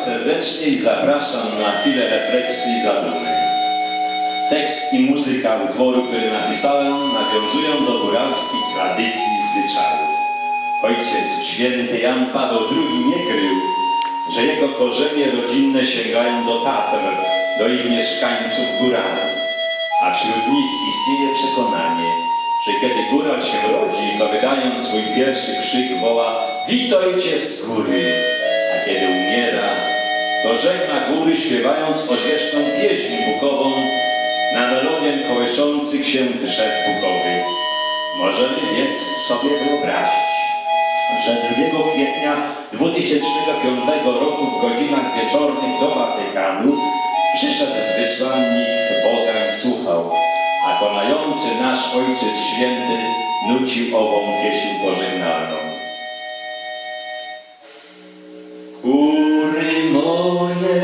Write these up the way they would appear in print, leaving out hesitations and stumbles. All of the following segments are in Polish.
serdecznie i zapraszam na chwilę refleksji i zadumy. Tekst i muzyka utworu, który napisałem, nawiązują do góralskich tradycji i zwyczajów. Ojciec święty Jan Paweł II nie krył, że jego korzenie rodzinne sięgają do Tatr, do ich mieszkańców górali. A wśród nich istnieje przekonanie, że kiedy góral się rodzi, to wydając swój pierwszy krzyk woła: witajcie z góry, a kiedy umiera, to żegna góry, śpiewając odwieczną pieśń bukową na melodię kołyszących się drzew bukowych. Możemy więc sobie wyobrazić, że 2 kwietnia 2005 roku w godzinach wieczornych do Watykanu przyszedł wysłannik Boga i słuchał, a konający nasz Ojciec Święty nucił ową pieśń pożegnalną. Góry moje,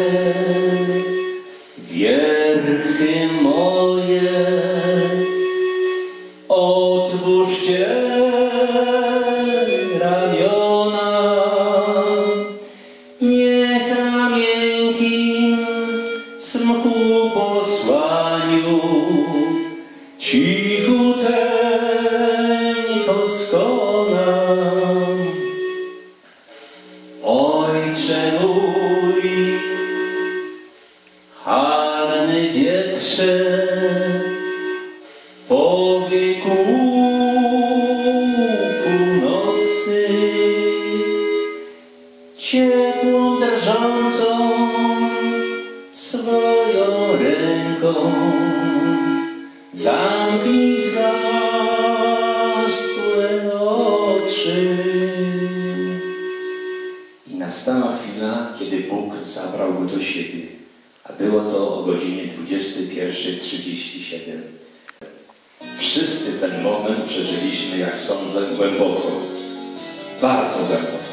wierchy moje, otwórzcie ramiona, niech na miękkim smku posłaniu cichuteńko skona. Ojcze mój, halny wietrze, powie ku północy, ciepłą drżącą swoją ręką zamknij zgasłe oczy. I nastała chwila, kiedy Bóg zabrał go do siebie, a było to o godzinie 21:37. Wszyscy ten moment przeżyliśmy, jak sądzę, głęboko, bardzo głęboko.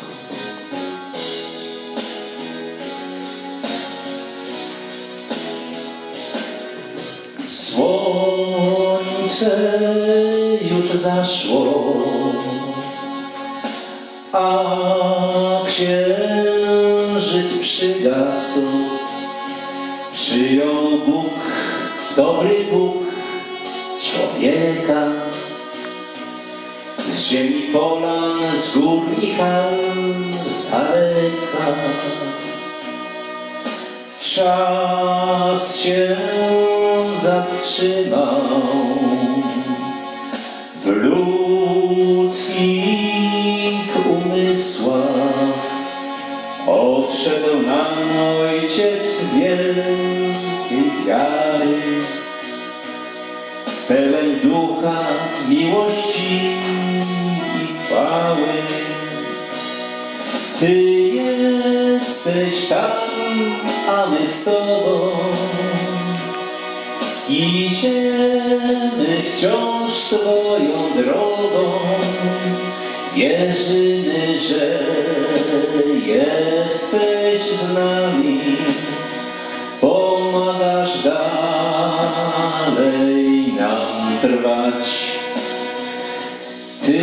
Słońce już zaszło, a księżyc przygasł. Przyjął Bóg, dobry Bóg, człowieka z ziemi, polan, z gór i chal, z daleka. Czas się zatrzymał w ludzkich umysłach. Odszedł nam Ojciec wielkiej wiary, pełen ducha, miłości i chwały. Ty jesteś tam, a my z Tobą idziemy wciąż Twoją drogą. Wierzymy, że jesteś z nami, pomagasz dalej nam trwać. Ty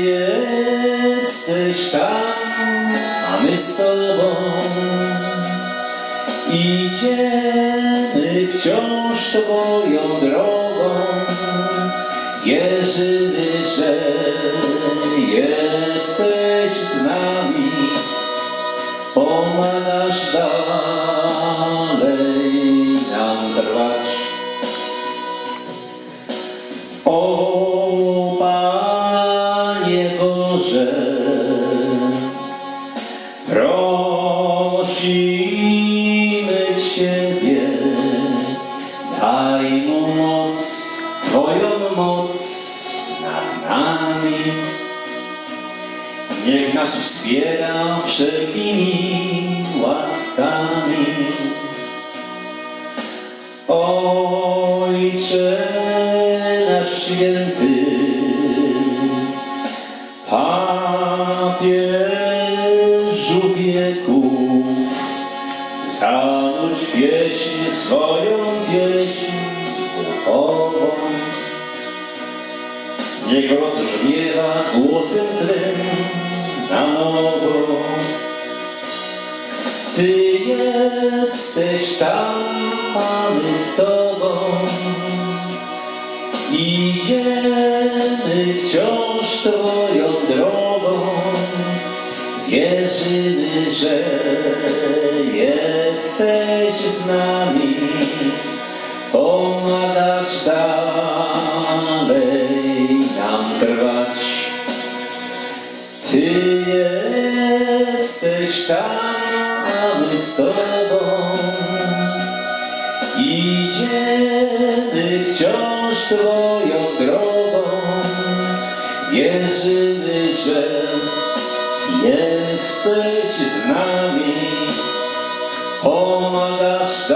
jesteś tam, a my z Tobą idziemy wciąż Twoją drogą. Wierzymy, że jesteś z nami, pomagasz dalej nam trwać. O Panie Boże, prosimy Ciebie, daj mu moc, Twoją moc nad nami. Niech nas wspiera wszelkimi łaskami. Ojcze nasz święty, papieżu wieków, zanudź pieśń swoją, pieśń duchową. Niech rozbrzmiewa głosem Twym na nowo. Ty jesteś tam, a my z Tobą idziemy wciąż Twoją drogą. Wierzymy, że jesteś z nami, pomagasz dalej nam trwać. Ty jesteś tam, a my z Tobą idziemy wciąż Twoją drogą. Wierzymy, że jesteś z nami, pomagasz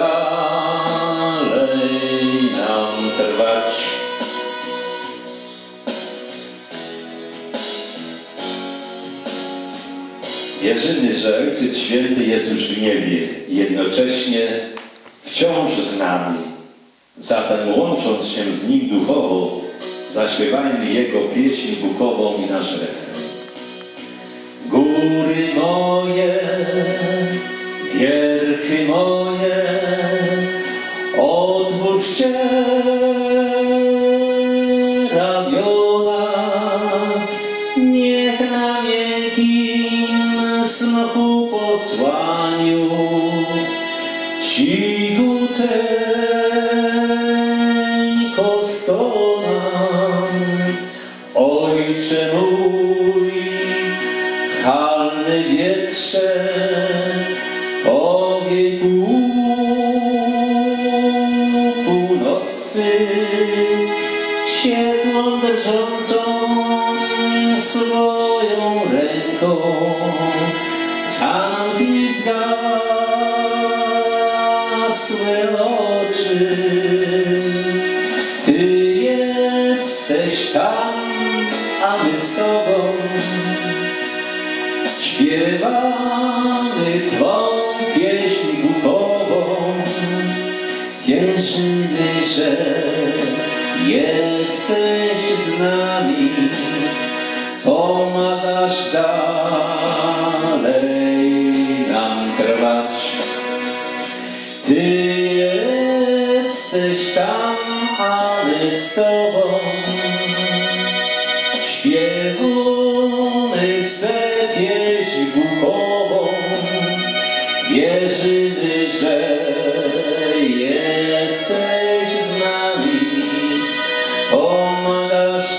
dalej nam trwać. Wierzymy, że Ojciec Święty jest już w niebie i jednocześnie wciąż z nami. Zatem łącząc się z Nim duchowo, zaśpiewajmy Jego pieśń bukową i nasz refren. Góry moje, wierchy moje, otwórzcie ramiona, niech na miękkim smoku posłaniu cichuteńko stonam. Ojcze mój, halny wietrze, owiej północy, ciepłą drżącą swoją ręką, zamknij zgasłe oczy. Ty jesteś tam, a my z Tobą śpiewamy Twą pieśń bukową. Wierzymy, że jesteś z nami, pomagasz dalej nam trwać. Ty jesteś tam, a my z Tobą śpiewamy se pieśń bukową. Wierzymy, że jesteś z nami, pomagasz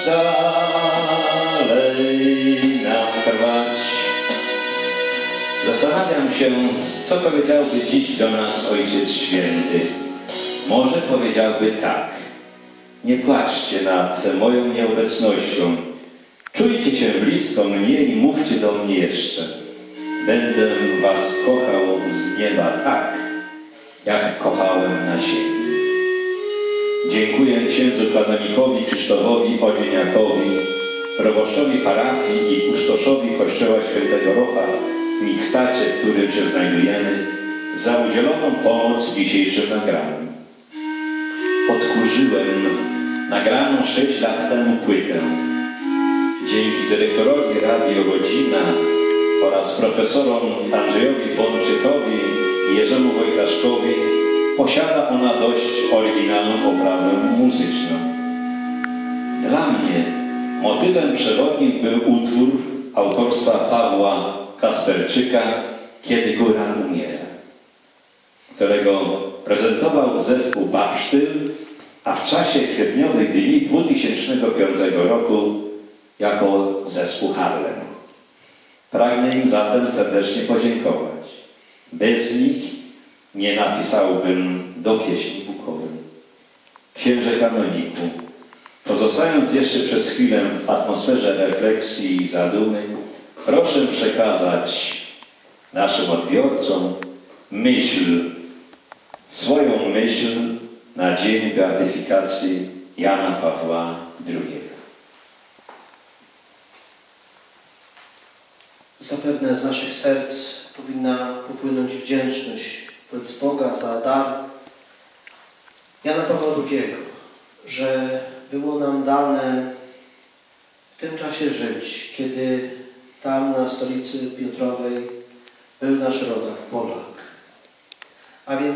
dalej nam trwać. Zastanawiam się, co powiedziałby dziś do nas Ojciec Święty. Może powiedziałby tak: nie płaczcie nad moją nieobecnością. Czujcie się blisko mnie i mówcie do mnie jeszcze. Będę was kochał z nieba tak, jak kochałem na ziemi. Dziękuję księdzu kanonikowi Krzysztofowi Odzieniakowi, proboszczowi parafii i kustoszowi Kościoła Świętego Rocha w Mikstacie, w którym się znajdujemy, za udzieloną pomoc w dzisiejszym nagraniu. Odkurzyłem nagraną 6 lat temu płytę. Dzięki dyrektorowi Radio Godzina oraz profesorom Andrzejowi Bączykowi i Jerzemu Wojtaszkowi posiada ona dość oryginalną oprawę muzyczną. Dla mnie motywem przewodnim był utwór autorstwa Pawła Kasperczyka „Kiedy góra umiera”, którego prezentował zespół Babsztyl, a w czasie kwietniowych dni 2005 roku jako zespół Harlem. Pragnę im zatem serdecznie podziękować. Bez nich nie napisałbym do pieśni bukowej. Księże kanoniku, pozostając jeszcze przez chwilę w atmosferze refleksji i zadumy, proszę przekazać naszym odbiorcom swoją myśl na dzień beatyfikacji Jana Pawła II. Zapewne z naszych serc powinna popłynąć wdzięczność wobec Boga za dar Jana Pawła II, że było nam dane w tym czasie żyć, kiedy tam na stolicy Piotrowej był nasz rodak, Polak.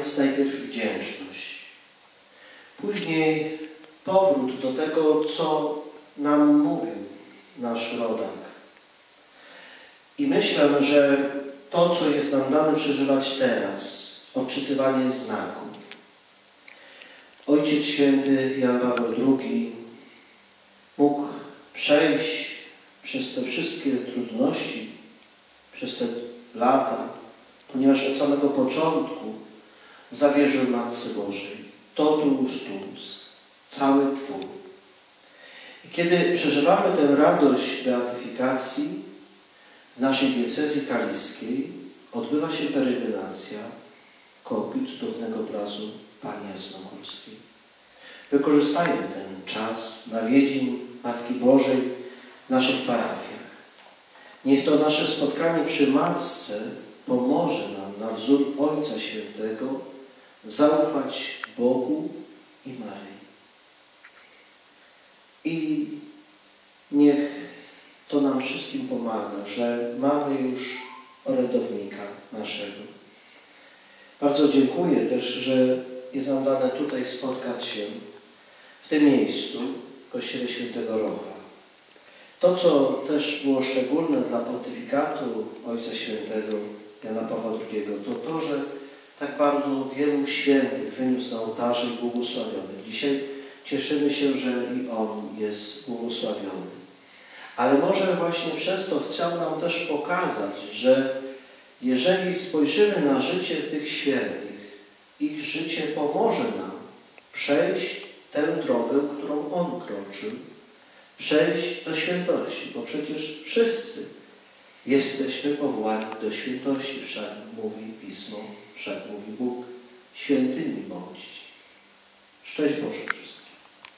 więc najpierw wdzięczność. Później powrót do tego, co nam mówił nasz rodak. I myślę, że to, co jest nam dane przeżywać teraz, odczytywanie znaków. Ojciec Święty Jan Paweł II mógł przejść przez te wszystkie trudności, przez te lata, ponieważ od samego początku zawierzył Matce Bożej. Totus tuus, cały Twór. I kiedy przeżywamy tę radość beatyfikacji, w naszej diecezji kaliskiej odbywa się peregrinacja kopii cudownego obrazu Pani Jasnogórskiej. Wykorzystajmy ten czas nawiedzin Matki Bożej w naszych parafiach. Niech to nasze spotkanie przy Matce pomoże nam na wzór Ojca Świętego zaufać Bogu i Maryi. I niech to nam wszystkim pomaga, że mamy już orędownika naszego. Bardzo dziękuję też, że jest nam dane tutaj spotkać się w tym miejscu, w Kościele Świętego Rocha. To, co też było szczególne dla pontyfikatu Ojca Świętego Jana Pawła II, to to, że tak bardzo wielu świętych wyniósł na ołtarze i błogosławionych. Dzisiaj cieszymy się, że i on jest błogosławiony. Ale może właśnie przez to chciał nam też pokazać, że jeżeli spojrzymy na życie tych świętych, ich życie pomoże nam przejść tę drogę, którą on kroczył, przejść do świętości, bo przecież wszyscy jesteśmy powołani do świętości, wszak mówi Pismo, wszak mówi Bóg, świętymi bądźcie. Szczęść Boże wszystkim.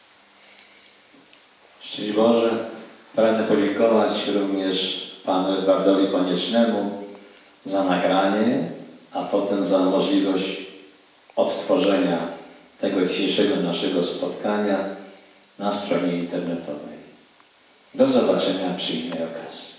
Szczęść Boże. Pragnę podziękować również Panu Edwardowi Koniecznemu za nagranie, a potem za możliwość odtworzenia tego dzisiejszego naszego spotkania na stronie internetowej. Do zobaczenia przy innej okazji.